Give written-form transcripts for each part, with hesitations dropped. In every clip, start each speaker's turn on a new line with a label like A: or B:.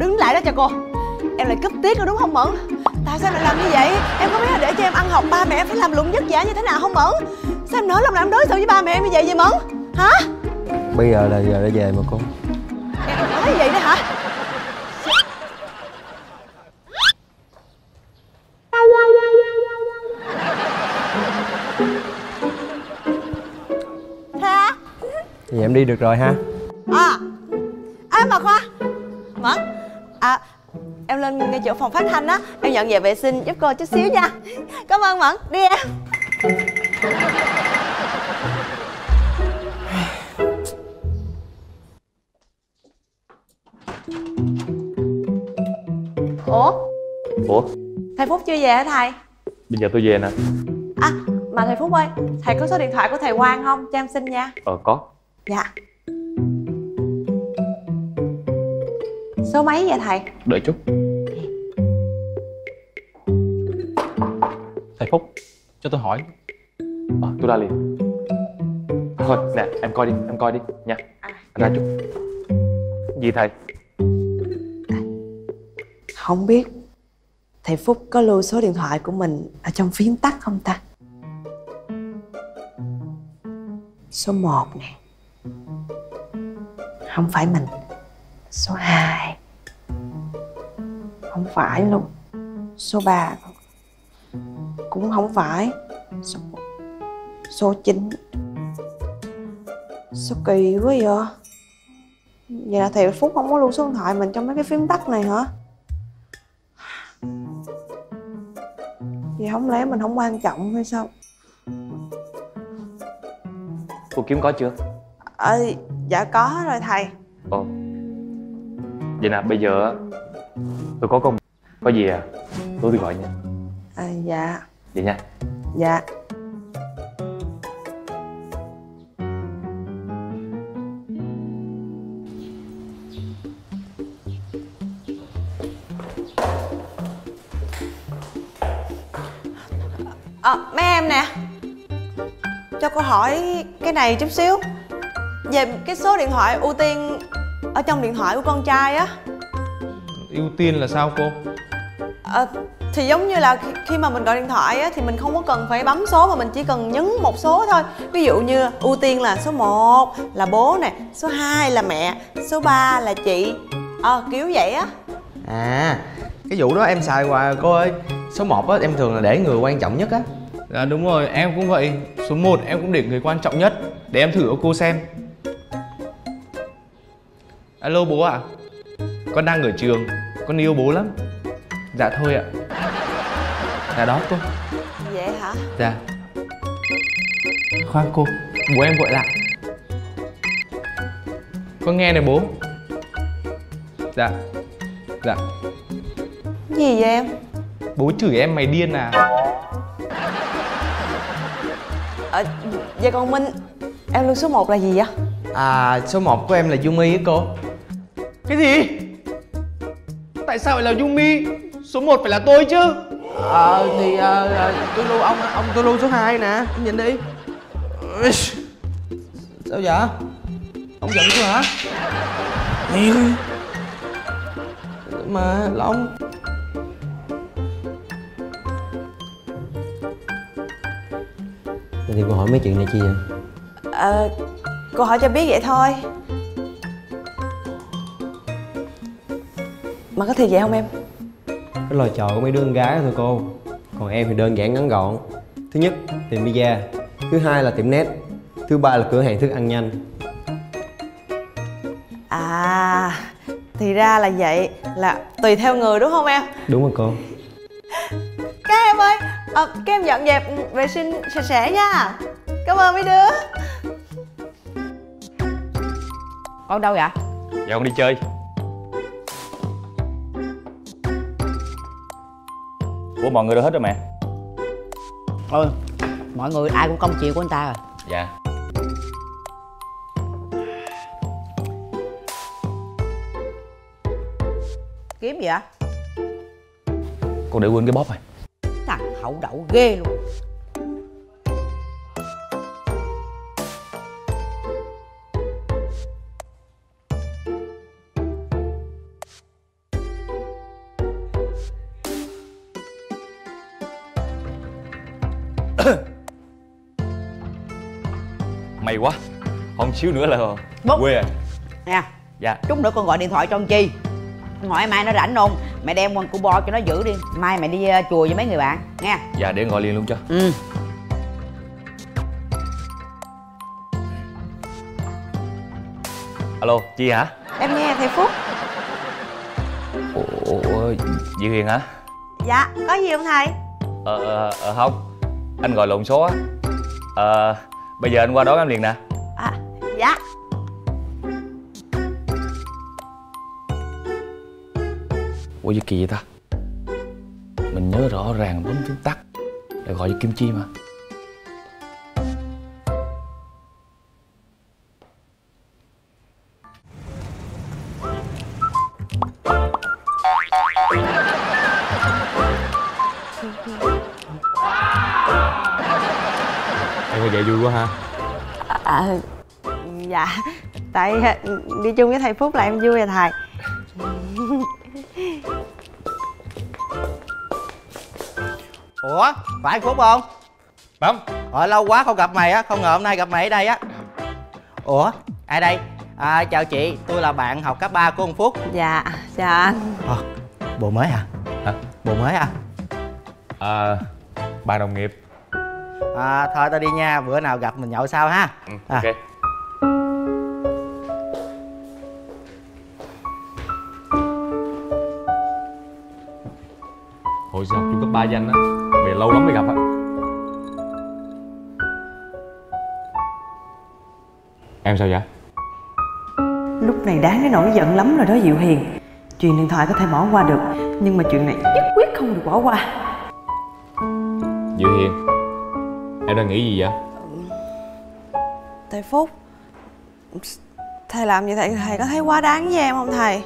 A: đứng lại đó cho cô. Em lại cúp tiết rồi đúng không Mẫn? Tại sao lại làm như vậy? Em có biết là để cho em ăn học ba mẹ em phải làm lụng vất vả như thế nào không Mẫn? Sao em nỡ lòng làm đối xử với ba mẹ em như vậy vậy Mẫn? Hả?
B: Bây giờ là giờ đã về mà cô.
A: Em nói vậy đó hả? Hả?
B: Vậy em đi được rồi ha.
A: Mà Khoa Mẫn, em lên ngay chỗ phòng phát thanh á, em nhận về vệ sinh giúp cô chút xíu nha. Cảm ơn Mẫn, đi em.
C: Ủa?
A: Thầy Phúc chưa về hả thầy?
C: Bây giờ tôi về nè.
A: Mà thầy Phúc ơi, thầy có số điện thoại của thầy Quang không? Cho em xin nha.
C: Có.
A: Dạ. Số mấy vậy thầy?
C: Đợi chút. Thầy Phúc, cho tôi hỏi. Tôi ra liền. Thôi nè, em coi đi nha. Ra chút. Gì thầy?
A: Không biết thầy Phúc có lưu số điện thoại của mình ở trong phím tắt không ta? Số 1 nè. Không phải mình. Số 2 không phải luôn. Số 3 cũng không phải. Số 9. Sao kỳ quá vậy? Vậy là thầy Phúc không có lưu số điện thoại mình trong mấy cái phím tắt này hả? Vậy không lẽ mình không quan trọng hay sao?
C: Cô kiếm có chưa?
A: Dạ có rồi thầy.
C: Vậy nè, bây giờ tôi có công. Có gì tôi gọi nha.
A: Dạ.
C: Vậy nha.
A: Dạ. Mấy em nè, cho cô hỏi cái này chút xíu. Về cái số điện thoại ưu tiên ở trong điện thoại của con trai á.
D: Ưu tiên là sao cô?
A: Thì giống như là khi mà mình gọi điện thoại á, thì mình không có cần phải bấm số mà mình chỉ cần nhấn một số thôi. Ví dụ như ưu tiên là số 1 là bố nè, số 2 là mẹ, số 3 là chị. Kiểu vậy á.
B: Cái vụ đó em xài hoài cô ơi. Số 1 á em thường là để người quan trọng nhất á.
D: Dạ đúng rồi, em cũng vậy. Số 1 em cũng để người quan trọng nhất. Để em thử cho cô xem. Alo bố ạ. Con đang ở trường, con yêu bố lắm. Dạ thôi ạ. Dạ đó cô.
A: Vậy hả?
D: Dạ. Khoan cô, bố em gọi lại. Con nghe này bố. Dạ. Dạ.
A: Gì vậy em?
D: Bố chửi em mày điên à?
A: Vậy còn Minh, em lưu số 1 là gì vậy?
B: Số 1 của em là Yumi á cô.
D: Cái gì? Tại sao lại là Yumi? Số 1 phải là tôi chứ.
B: Tôi lưu ông tôi lưu số 2 nè, anh nhìn đi. Sao vậy? Ông giận tôi hả? Mà Long. Thì cô hỏi mấy chuyện này chi vậy?
A: Cô hỏi cho biết vậy thôi. Mà có thiệt vậy không em?
B: Cái lời trò của mấy đứa con gái thôi cô. Còn em thì đơn giản ngắn gọn. Thứ nhất, tiệm pizza. Thứ hai là tiệm net. Thứ ba là cửa hàng thức ăn nhanh.
A: Thì ra là vậy. Là tùy theo người đúng không em?
B: Đúng rồi cô.
A: Các em ơi, các em dọn dẹp vệ sinh sạch sẽ nha. Cảm ơn mấy đứa.
E: Con đâu vậy?
C: Dạ con đi chơi. Ủa mọi người đâu hết rồi mẹ?
E: Mọi người ai cũng công chuyện của anh ta rồi.
C: Dạ.
E: Kiếm gì vậy?
C: Con để quên cái bóp rồi.
E: Thằng hậu đậu ghê luôn.
D: May quá, không xíu nữa là
E: Bút.
D: quê rồi.
E: Nè,
D: Dạ.
E: chút nữa con gọi điện thoại cho con Chi. Con hỏi mai nó rảnh không? Mẹ đem con coupon cho nó giữ đi. Mai mẹ đi chùa với mấy người bạn nha.
D: Dạ, để gọi liền luôn cho.
E: Ừ.
D: Alo, Chi hả?
A: Em nghe thầy Phúc.
D: Ủa, Diệu Hiền hả?
A: Dạ, có gì không thầy?
D: Không, anh gọi lộn số á. Bây giờ anh qua đón em liền nè.
A: Dạ.
D: Ủa gì kỳ vậy ta? Mình nhớ rõ ràng bấm phím tắt để gọi cho Kim Chi mà. Em có dạy vui quá ha.
A: Dạ, tại đi chung với thầy Phúc là em vui rồi thầy.
F: Ủa, phải Phúc không?
D: Bấm.
F: Lâu quá không gặp mày á, không ngờ hôm nay gặp mày ở đây á. Ủa, ai đây? Chào chị, tôi là bạn học cấp 3 của ông Phúc.
A: Dạ, chào anh.
F: Bộ mới hả?
D: Hả?
F: Bộ mới hả?
D: Bạn đồng nghiệp.
F: Thôi tao đi nha, bữa nào gặp mình nhậu sau ha.
D: Ok. Hồi xưa học chung cấp 3 với anh á, về lâu lắm mới gặp á. Em sao vậy?
A: Lúc này đáng đến nỗi giận lắm rồi đó Diệu Hiền. Chuyện điện thoại có thể bỏ qua được, nhưng mà chuyện này nhất quyết không được bỏ qua.
D: Diệu Hiền, em đang nghĩ gì vậy?
A: Thầy Phúc, thầy làm như thầy có thấy quá đáng với em không thầy?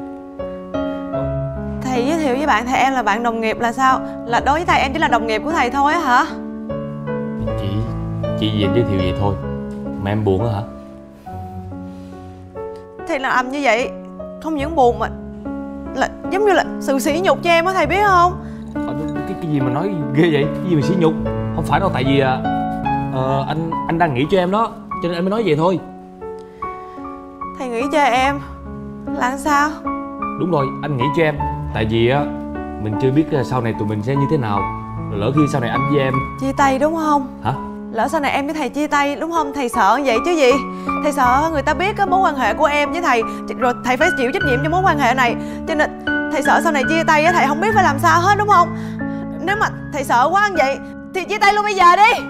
A: Thầy giới thiệu với bạn thầy em là bạn đồng nghiệp là sao? Là đối với thầy em chỉ là đồng nghiệp của thầy thôi á hả?
D: Chị gì giới thiệu vậy thôi mà em buồn á hả?
A: Thầy làm như vậy không những buồn mà là giống như là sự sỉ nhục cho em á, thầy biết không?
C: Cái gì mà nói ghê vậy? Cái gì mà sỉ nhục? Không phải đâu, tại vì anh đang nghĩ cho em đó, cho nên em mới nói vậy thôi.
A: Thầy nghĩ cho em là sao?
C: Đúng rồi, anh nghĩ cho em. Tại vì á, mình chưa biết sau này tụi mình sẽ như thế nào. Rồi lỡ khi sau này anh với em
A: Chia tay đúng không?
C: Hả?
A: Lỡ sau này em với thầy chia tay đúng không? Thầy sợ vậy chứ gì? Thầy sợ người ta biết cái mối quan hệ của em với thầy, rồi thầy phải chịu trách nhiệm cho mối quan hệ này. Cho nên thầy sợ sau này chia tay á, thầy không biết phải làm sao hết đúng không? Nếu mà thầy sợ quá như vậy thì chia tay luôn bây giờ đi.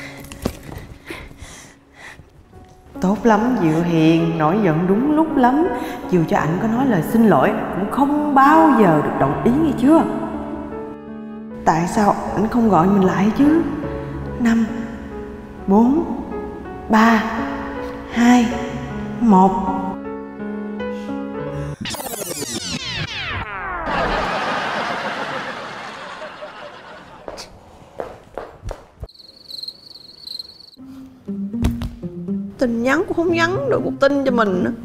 A: Tốt lắm Diệu Hiền, nổi giận đúng lúc lắm. Dù cho anh có nói lời xin lỗi cũng không bao giờ được đồng ý, nghe chưa? Tại sao anh không gọi mình lại chứ? 5 4 3 2 1. Tin nhắn cũng không nhắn được một tin cho mình nữa.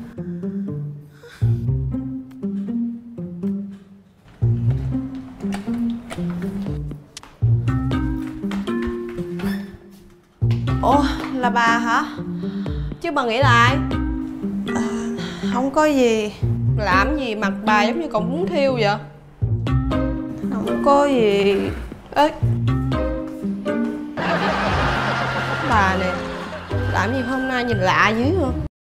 A: Ủa, là bà hả? Chứ bà nghĩ là ai? Không có gì.
G: Làm gì mặt bà giống như còn muốn thiêu vậy?
A: Không có gì.
G: Ê, bà nè, làm gì hôm nay nhìn lạ dữ hả?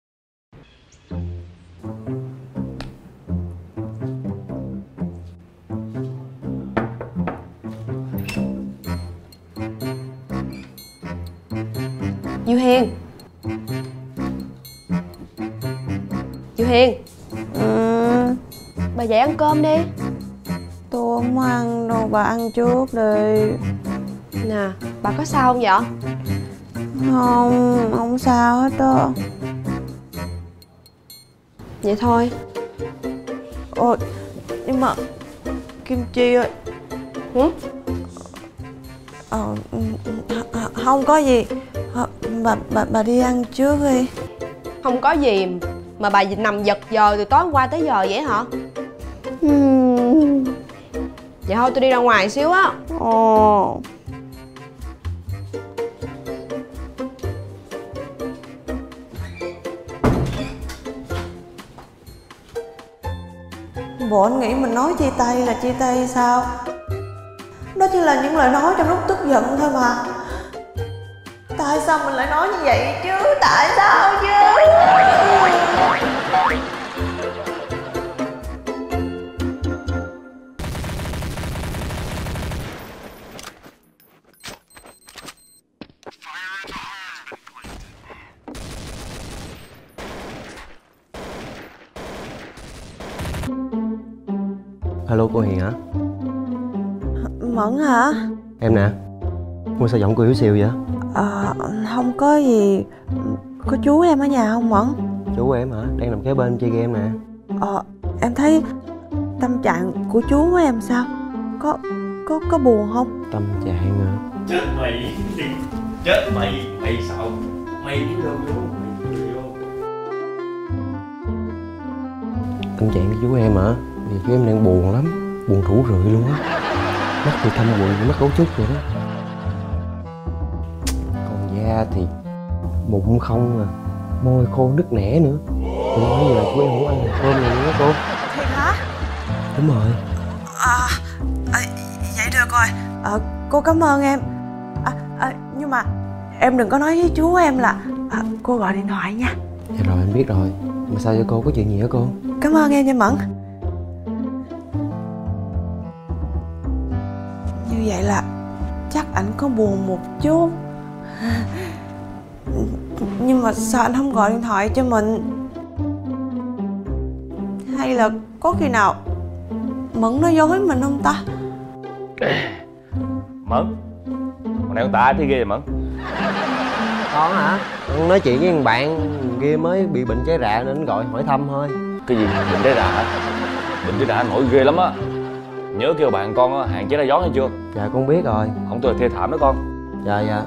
G: Diệu Hiền, Diệu Hiền, bà dậy ăn cơm đi.
A: Tôi không ăn đâu, bà ăn trước đi.
G: Nè, bà có sao không vậy?
A: Không, không sao hết á.
G: Vậy thôi.
A: Ôi, nhưng mà Kim Chi ơi. Không có gì. Bà đi ăn trước đi.
G: Không có gì mà bà nằm giật giờ từ tối hôm qua tới giờ vậy hả? Vậy thôi tôi đi ra ngoài xíu á.
A: Ồ. Bộ anh nghĩ mình nói chia tay là chia tay hay sao? Đó chỉ là những lời nói trong lúc tức giận thôi mà. Tại sao mình lại nói như vậy chứ? Tại sao chứ?
B: Alo cô Hiền hả?
A: Mẫn hả?
B: Em nè. Mua sao giọng cô yếu xìu vậy?
A: Không có gì. Có chú em ở nhà không Mẫn?
B: Chú em hả? Đang nằm kế bên chơi game nè.
A: Em thấy tâm trạng của chú em sao? Có buồn không?
B: Tâm trạng hả?
H: Chết mày. Chết mày. Mày sao? Mày biết đâu vô. Mày cười vô.
B: Tâm trạng của chú em hả? Vì chú em đang buồn lắm. Buồn rũ rượi luôn á. Mắt thì thâm quầng, mắt gấu trúc vậy đó. Còn da thì bụng không à, môi khô nứt nẻ nữa. Cô nói gì là chú em không ăn cơm này nữa cô.
A: Thiệt hả?
B: Đúng rồi.
A: Vậy được rồi. Cô cảm ơn em. Nhưng mà em đừng có nói với chú em là cô gọi điện thoại nha.
B: Dạ rồi anh biết rồi. Mà sao cho cô, có chuyện gì hả cô?
A: Cảm ơn em nha Mẫn. Như vậy là chắc ảnh có buồn một chút. Nhưng mà sao anh không gọi điện thoại cho mình? Hay là có khi nào Mẫn nói dối mình không ta?
C: Mẫn, con này con tạ thì ghê vậy Mẫn.
B: Con hả? Con nói chuyện với thằng bạn kia mới bị bệnh trái rạ nên gọi hỏi thăm thôi.
C: Cái gì bệnh trái rạ hả? Bệnh trái rạ nổi ghê lắm á. Nhớ kêu bạn con hạn chế ra gió hay chưa?
B: Dạ con biết rồi.
C: Không tôi là thê thảm đó con.
B: Dạ dạ.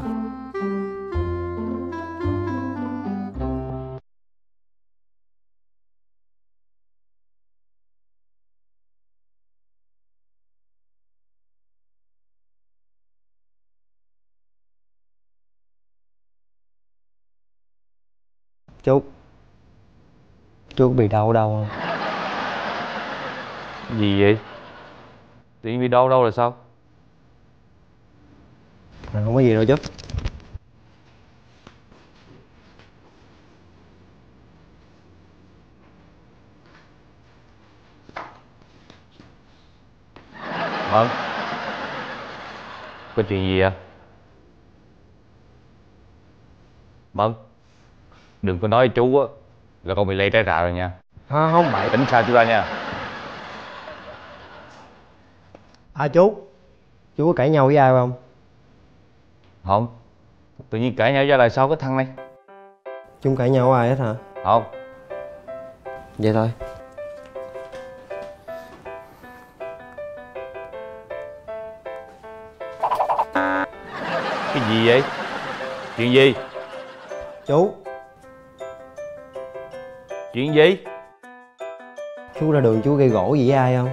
B: Chú bị đau đâu không?
C: Gì vậy? Tự nhiên bị đau đâu là sao?
B: Không có gì đâu chú.
C: Mẫn, có chuyện gì vậy? Mẫn, đừng có nói với chú á là con bị lây trái rạ rồi nha.
B: Không bậy.
C: Tính sao chú ra nha.
B: Chú có cãi nhau với ai không?
C: Không. Tự nhiên cãi nhau ra là sao cái thằng này?
B: Chú không cãi nhau với ai hết hả?
C: Không.
B: Vậy thôi.
C: Cái gì vậy? Chuyện gì?
B: Chú
C: Chuyện gì?
B: Chú ra đường chú gây gỗ gì với ai không?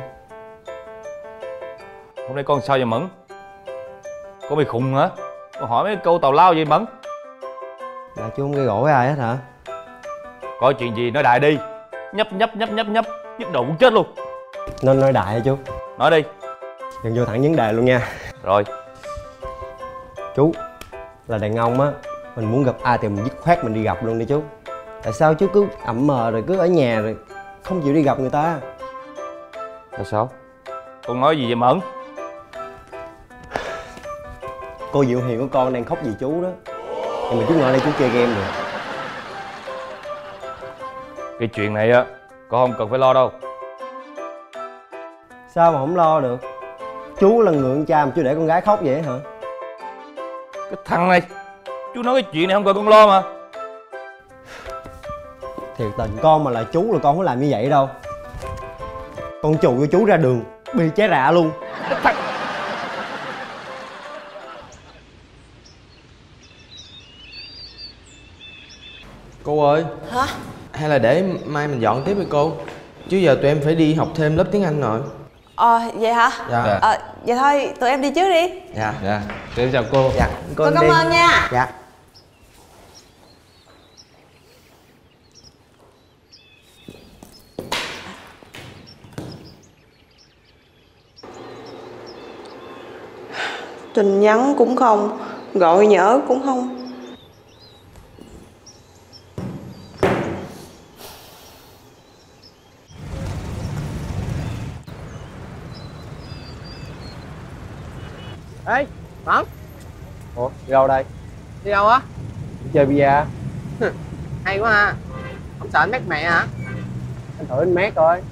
C: Hôm nay con sao vậy Mẫn? Con bị khùng hả? Con hỏi mấy câu tào lao vậy Mẫn?
B: Là chú không gây gỗ với ai hết hả?
C: Có chuyện gì nói đại đi. Nhấp nhấp đầu cũng chết luôn.
B: Nên nói đại hả chú?
C: Nói đi.
B: Đừng vô thẳng vấn đề luôn nha.
C: Rồi.
B: Chú là đàn ông á, mình muốn gặp ai thì mình dứt khoát mình đi gặp luôn đi chú. Tại sao chú cứ ậm mờ rồi cứ ở nhà rồi không chịu đi gặp người ta?
C: Là sao? Con nói gì vậy Mẫn?
B: Cô Diệu Hiền của con đang khóc vì chú đó. Nhưng mà chú ngồi đây chú chơi game được.
C: Cái chuyện này á, con không cần phải lo đâu.
B: Sao mà không lo được? Chú là người con cha mà chú để con gái khóc vậy hả?
C: Cái thằng này, chú nói cái chuyện này không cần con lo mà.
B: Thiệt tình con mà là chú là con không làm như vậy đâu. Con chù cho chú ra đường bị trái rạ luôn.
I: Cô ơi.
A: Hả?
I: Hay là để mai mình dọn tiếp đi cô. Chứ giờ tụi em phải đi học thêm lớp tiếng Anh rồi.
A: Vậy hả?
I: Dạ.
A: Vậy thôi tụi em đi trước đi.
I: Dạ.
D: Dạ, em chào cô.
I: Dạ.
A: Con cảm ơn nha.
I: Dạ.
A: Tin nhắn cũng không, gọi nhỡ cũng không.
J: Ê, Mẫn.
B: Ủa, đi đâu đây?
J: Đi đâu á?
B: Đi chơi bia.
J: Hay quá ha. Không sợ anh mét mẹ hả?
B: Anh thử anh mét coi.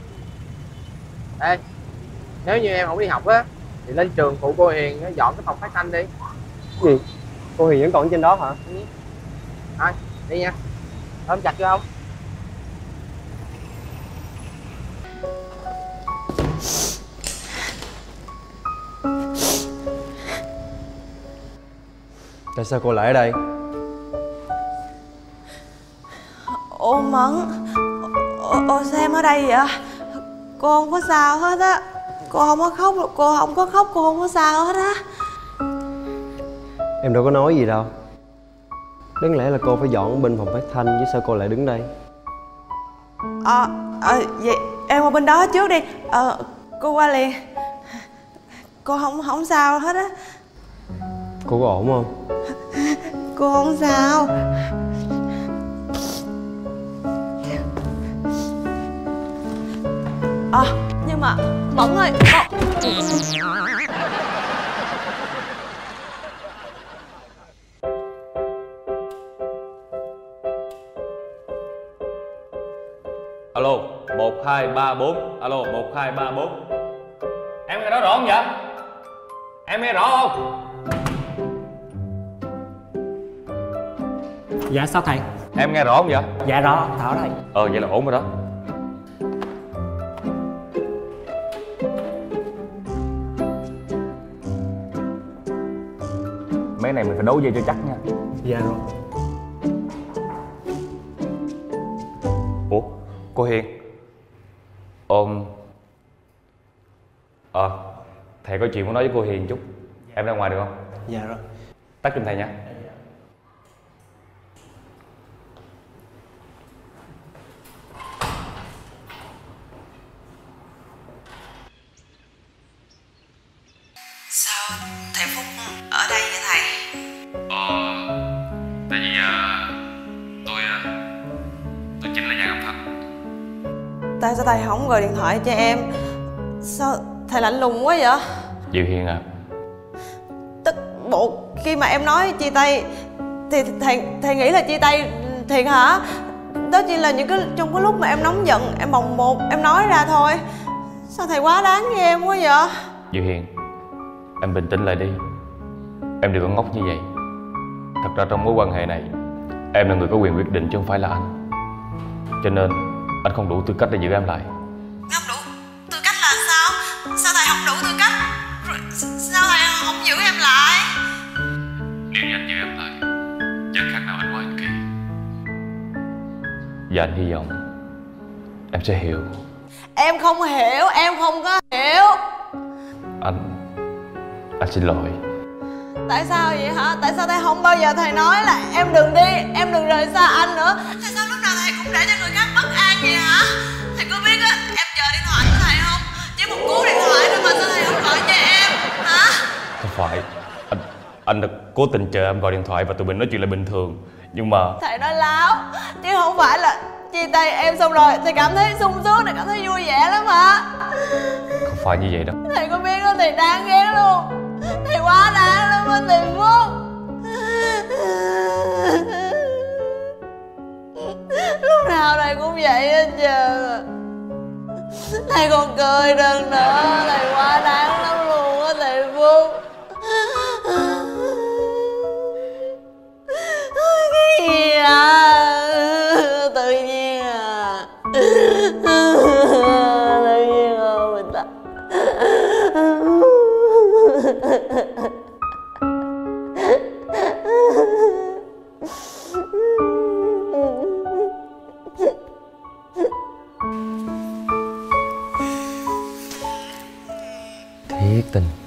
J: Ê, nếu như em không đi học á thì lên trường phụ cô Hiền dọn cái phòng phát thanh đi.
B: Gì? Cô Hiền vẫn còn trên đó hả?
J: Thôi, đi nha. Ôm chặt vô không?
B: Tại sao cô lại ở đây?
A: Ủa Mẫn, ủa sao em ở đây vậy? Cô không có sao hết á. Cô không có khóc, cô không có khóc, cô không có sao hết á.
B: Em đâu có nói gì đâu. Đáng lẽ là cô phải dọn bên phòng phát thanh chứ sao cô lại đứng đây?
A: Vậy em qua bên đó trước đi. Cô qua liền. Cô không sao hết á.
B: Cô có ổn không?
A: Cô không sao. Nhưng mà Mẫn ơi.
H: Alo, 1, 2, 3, 4. Alo, 1, 2, 3, 4. Em nghe rõ không vậy? Em nghe rõ không?
K: Dạ sao thầy?
H: Em nghe rõ không vậy?
K: Dạ rõ, thở đây.
H: Vậy là ổn rồi đó. Mấy này mình phải đấu dây cho chắc nha.
K: Dạ rồi.
H: Ủa, cô Hiền. Thầy có chuyện muốn nói với cô Hiền chút. Em ra ngoài được không?
K: Dạ rồi.
H: Tắt giùm thầy nha.
A: Sao thầy Phúc ở đây vậy thầy?
H: Tại vì tôi chính là Giang Âm Thật.
A: Tại sao thầy không gọi điện thoại cho em? Sao thầy lạnh lùng quá vậy?
H: Diệu Hiền à,
A: Tức bộ khi mà em nói chia tay thì thầy nghĩ là chia tay thiệt hả? Đó chỉ là những trong cái lúc mà em nóng giận, em bồng bột, em nói ra thôi. Sao thầy quá đáng với em quá vậy?
H: Diệu Hiền, em bình tĩnh lại đi. Em đừng có ngốc như vậy. Thật ra trong mối quan hệ này, em là người có quyền quyết định chứ không phải là anh. Cho nên anh không đủ tư cách để giữ em lại.
A: Không đủ tư cách là sao? Sao thầy không đủ tư cách? Sao thầy không giữ em lại?
H: Nếu như anh giữ em lại, chẳng khác nào anh quá ích kỷ. Và anh hy vọng em sẽ hiểu.
A: Em không hiểu, em không có hiểu.
H: Anh xin lỗi.
A: Tại sao vậy hả? Tại sao thầy không bao giờ thầy nói là em đừng đi, em đừng rời xa anh nữa? Tại sao lúc nào thầy cũng để cho người khác bất an vậy hả? Thầy có biết á, em chờ điện thoại của thầy không? Chỉ một cú điện thoại thôi mà sao thầy không gọi cho em, hả?
H: Không phải, anh đã cố tình chờ em gọi điện thoại và tụi mình nói chuyện là bình thường. Nhưng mà
A: Thầy nói láo, chứ không phải là chia tay em xong rồi thầy cảm thấy sung sướng, thầy cảm thấy vui vẻ lắm hả?
H: không phải như vậy đâu.
A: Thầy có biết đó, thầy đáng ghét luôn. Thầy quá đáng lắm á thầy Phúc. Lúc nào thầy cũng vậy hết trơn. Thầy còn cười đừng nữa. Thầy quá đáng lắm luôn á thầy Phúc. Cái gì à? Tự nhiên à? Tự nhiên à mình ta.
H: Thiệt tình